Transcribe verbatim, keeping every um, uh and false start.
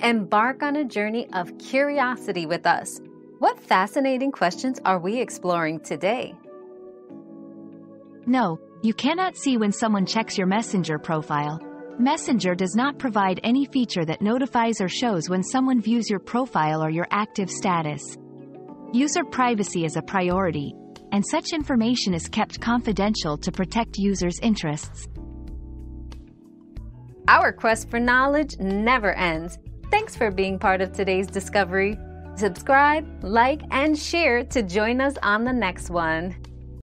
Embark on a journey of curiosity with us. What fascinating questions are we exploring today? No, you cannot see when someone checks your Messenger profile. Messenger does not provide any feature that notifies or shows when someone views your profile or your active status. User privacy is a priority, and such information is kept confidential to protect users' interests. Our quest for knowledge never ends. Thanks for being part of today's discovery. Subscribe, like, and share to join us on the next one.